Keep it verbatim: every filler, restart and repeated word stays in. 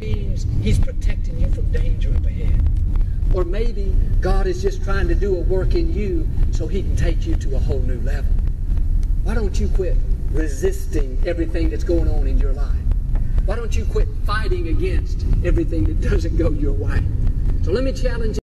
means He's protecting you from danger up ahead. Or maybe God is just trying to do a work in you so He can take you to a whole new level. Why don't you quit resisting everything that's going on in your life? Why don't you quit fighting against everything that doesn't go your way? So let me challenge you.